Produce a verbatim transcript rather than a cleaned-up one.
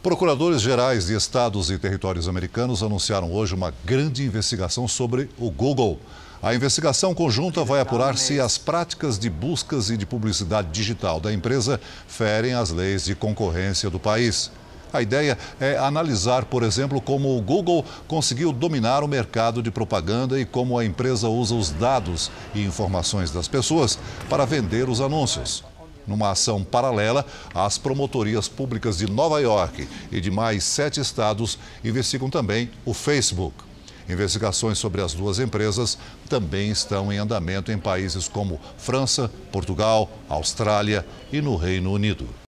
Procuradores gerais de estados e territórios americanos anunciaram hoje uma grande investigação sobre o Google. A investigação conjunta vai apurar se as práticas de buscas e de publicidade digital da empresa ferem as leis de concorrência do país. A ideia é analisar, por exemplo, como o Google conseguiu dominar o mercado de propaganda e como a empresa usa os dados e informações das pessoas para vender os anúncios. Numa ação paralela, as promotorias públicas de Nova York e de mais sete estados investigam também o Facebook. Investigações sobre as duas empresas também estão em andamento em países como França, Portugal, Austrália e no Reino Unido.